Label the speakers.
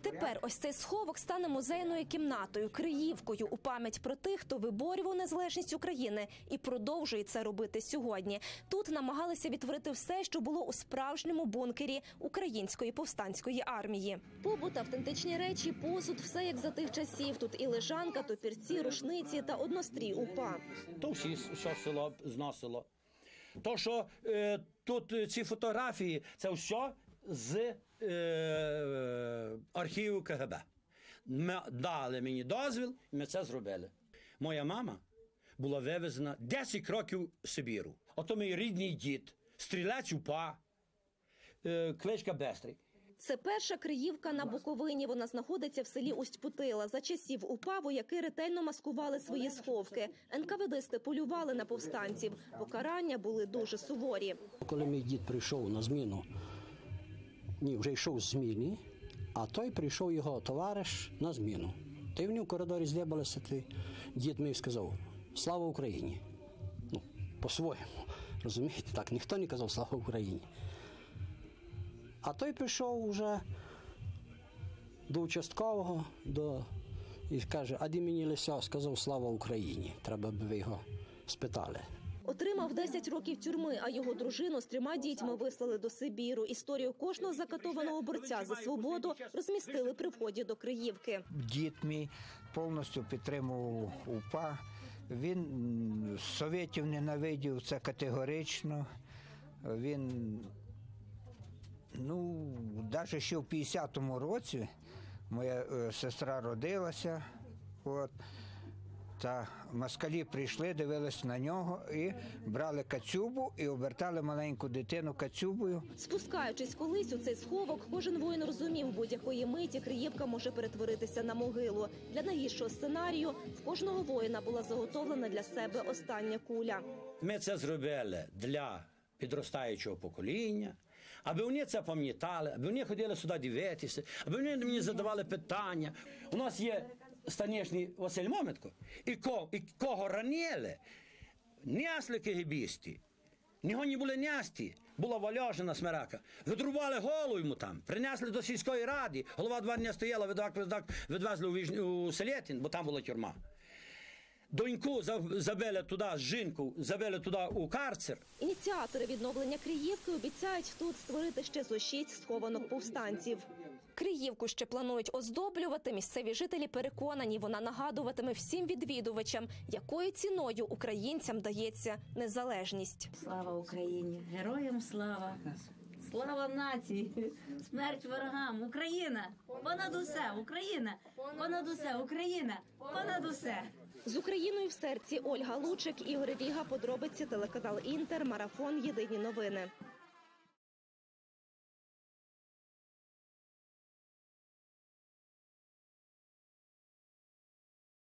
Speaker 1: Тепер ось цей сховок стане музейною кімнатою, Криївкою у пам'ять про тих, хто виборював незалежність України і продовжує це робити сьогодні. Тут намагалися відтворити все, що було у справжньому бункері Української повстанської армії. Побут, автентичні речі, посуд – все як за тих часів. Тут і лежанка, топірці, рушниці та однострій УПА.
Speaker 2: То все село зносило. То, що тут ці фотографії, це все з архіву КГБ. Дали мені дозвіл, і ми це зробили. Моя мама була вивезена 10 років в Сибіру. Ото мій рідний дід, стрілець УПА, кличка Бестрий.
Speaker 1: Це перша Криївка на Буковині. Вона знаходиться в селі Усть-Путила. За часів УПА вояки ретельно маскували свої сховки. НКВДисти полювали на повстанців. Покарання були дуже суворі.
Speaker 3: Коли мій дід прийшов на зміну, вже йшов з зміни, а той прийшов його товариш на зміну. Та й вони в коридорі здибалися, дід мій сказав: «Слава Україні!» Ну, по-своєму, розумієте, так, ніхто не казав «Слава Україні!» А той прийшов вже до участкового і каже: «А де мені Леся?» Сказав: «Слава Україні!» Треба б ви його спитали.
Speaker 1: Отримав 10 років тюрми, а його дружину з 3 дітьми вислали до Сибіру. Історію кожного закатованого борця за свободу розмістили при вході до Криївки.
Speaker 4: Дід мій повністю підтримував УПА. Він совєтів ненавидів, це категорично. Він, навіть ще в 50-му році моя сестра родилася, та москалі прийшли, дивились на нього і брали кацюбу і обертали маленьку дитину кацюбою.
Speaker 1: Спускаючись колись у цей сховок, кожен воїн розумів, будь-якої миті Криївка може перетворитися на могилу. Для найгіршого сценарію в кожного воїна була заготовлена для себе остання куля.
Speaker 2: Ми це зробили для підростаючого покоління, аби вони це пам'ятали, аби вони ходили сюди дивитися, аби вони мені задавали питання. У нас є станішній Василь Мометко, і кого ранили, несли кегебісти, його не були нести, була Вальожина Смирака. Відрубали голову йому там, принесли до сільської ради, голова 2 дні стояла, відвезли у Селетин, бо там була тюрма. Доньку забили туди, жінку забили туди у карцер.
Speaker 1: Ініціатори відновлення Криївки обіцяють тут створити ще зо 6 схованок повстанців. Криївку ще планують оздоблювати. Місцеві жителі переконані, вона нагадуватиме всім відвідувачам, якою ціною українцям дається незалежність.
Speaker 5: Слава Україні! Героям слава! Слава нації! Смерть ворогам! Україна! Понад усе! Україна! Понад усе! Україна! Понад усе!
Speaker 1: З Україною в серці Ольга Лучик, Ігор Ріга, подробиці, телеканал Інтер, марафон «Єдині новини».